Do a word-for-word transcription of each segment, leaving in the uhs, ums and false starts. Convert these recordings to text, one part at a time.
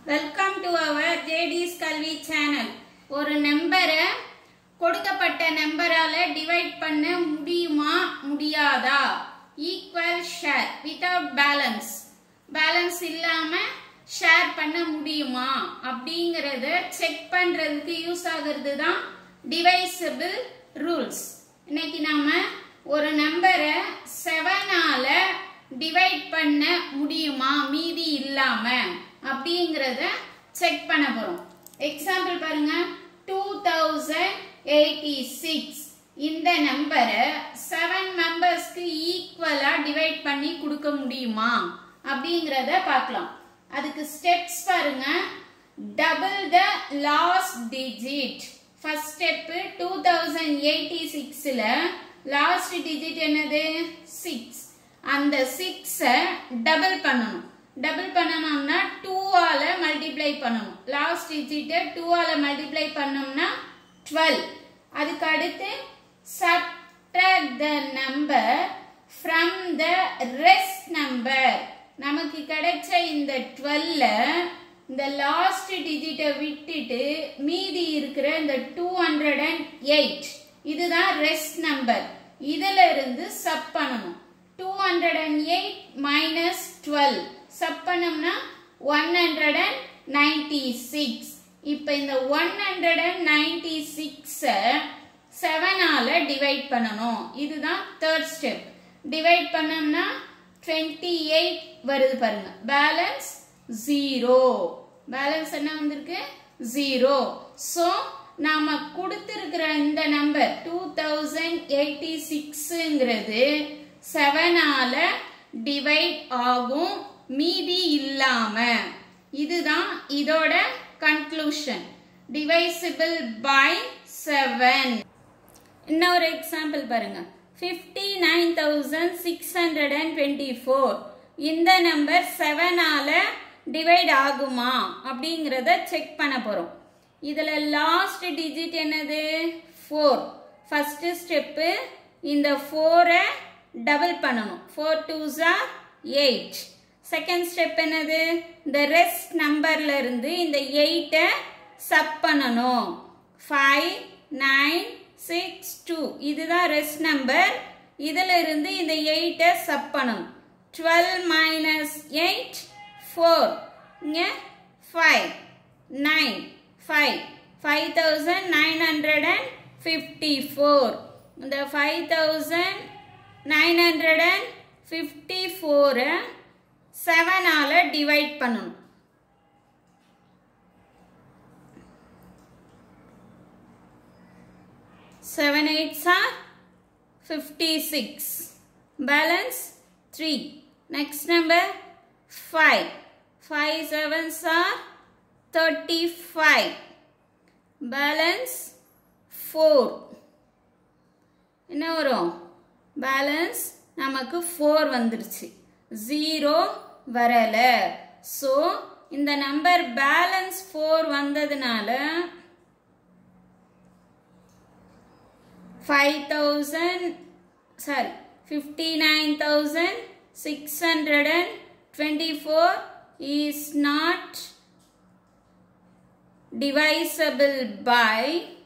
Welcome to our J D's Kalvi channel. ஒரு நம்பரை கொடுக்கப்பட்ட நம்பரால டிவைட் பண்ண முடியுமா முடியாதா? Equal share without balance. Balance இல்லாம ஷேர் பண்ண முடியுமா அப்படிங்கறத செக் பண்றதுக்கு யூஸ் ஆகிறது தான் divisible rules. இன்னைக்கு நாம ஒரு நம்பரை seven ஆல டிவைட் பண்ண முடியுமா மீதி இல்லாம அப்படிங்கறத செக் பண்ண போறோம். எக்ஸாம்பிள் பாருங்க, two thousand eighty-six இந்த நம்பரை seven மெம்பர்ஸ்க்கு ஈக்குவலா டிவைட் பண்ணி கொடுக்க முடியுமா அப்படிங்கறத பார்க்கலாம். அதுக்கு ஸ்டெப்ஸ் பாருங்க. Double the last digit. First step two thousand eighty-six ல லாஸ்ட் டிஜிட் என்னது? six. அந்த six டபுள் பண்ணனும். டபுள் பண்ணனும்னா two ஆல மல்டிப்ளை பண்ணனும். லாஸ்ட் டிஜிட் two ஆல மல்டிப்ளை பண்ணோம்னா twelve. அதுக்கு அடுத்து subtract the number from the rest number. நமக்கு கிடைச்ச இந்த twelve ல இந்த லாஸ்ட் டிஜிட்டை விட்டுட்டு மீதி இருக்கிற இந்த two hundred eight இதுதான் ரெஸ்ட் நம்பர். இதுல இருந்து சப் பண்ணனும். two hundred eight minus twelve sub பண்ணோம்னா one hundred ninety-six. இப்போ இந்த one hundred ninety-six seven ஆல டிவைட் பண்ணனும். இதுதான் third step. டிவைட் பண்ணோம்னா twenty-eight வருது பாருங்க. Balance zero. பேலன்ஸ் என்ன வந்திருக்கு? zero. சோ நாம கொடுத்திருக்கிற இந்த நம்பர் two thousand eighty-six ங்கிறது seven ஆல டிவைட் ஆகும் மீதி இல்லாம. இதுதான் இதோட கன்க்ளூஷன். divisible by seven. இன்னொரு எக்ஸாம்பிள் பாருங்க. fifty-nine thousand six hundred twenty-four இந்த நம்பர் seven ஆல டிவைட் ஆகுமா அப்படிங்கறத செக் பண்ண போறோம். இதுல லாஸ்ட் டிஜிட் என்னது? four. ஃபர்ஸ்ட் ஸ்டெப் இந்த four டபுள் பண்ணனும். four twos are eight. Second step என்னது? இந்த ரெஸ்ட் நம்பர்ல இருந்து இந்த eight சப் பண்ணனும். five nine six two இதுதான் ரெஸ்ட் நம்பர். இதுல இருந்து இந்த eight சப் பண்ணனும். twelve minus eight four. இங்க five nine five five thousand nine hundred fifty-four. இந்த five thousand nine hundred fifty-four seven ஆல டிவைட் பண்ணனும். seven eights are fifty-six. Balance three. Next number five. five sevens are thirty-five. Balance four. என்ன வரும்? Balance நமக்கு four வந்துருச்சு. zero வரல. So இந்த number balance four வந்ததுனால five thousand sorry fifty-nine thousand six hundred twenty-four is not divisible by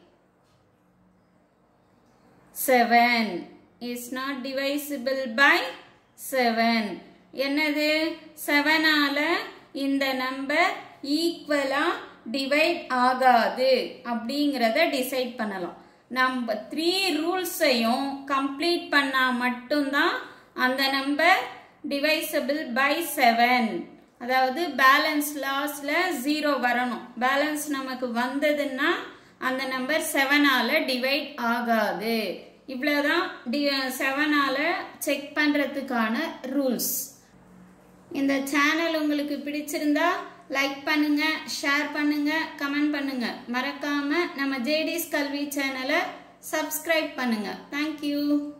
seven. is not divisible by seven. என்னது? seven ஆல இந்த நம்பர் ஈக்குவலா டிவைட் ஆகாது அப்படிங்கறத டிசைட் பண்ணலாம். நம்ம த்ரீ ரூல்ஸையும் கம்ப்ளீட் பண்ணா மட்டும்தான் அந்த நம்பர் divisible by seven. அதாவது பேலன்ஸ் லாஸ்ட்ல zero வரணும். பேலன்ஸ் நமக்கு வந்ததுன்னா அந்த நம்பர் seven ஆல டிவைட் ஆகாது. இவ்வளவுதான் seven ஆல செக் பண்றதுக்கான ரூல்ஸ். இந்த சேனல் உங்களுக்கு பிடிச்சிருந்தா லைக் பண்ணுங்க, ஷேர் பண்ணுங்க, கமெண்ட் பண்ணுங்க. மறக்காம நம்ம J D's கல்வி சேனலை சப்ஸ்கிரைப் பண்ணுங்க. Thank you.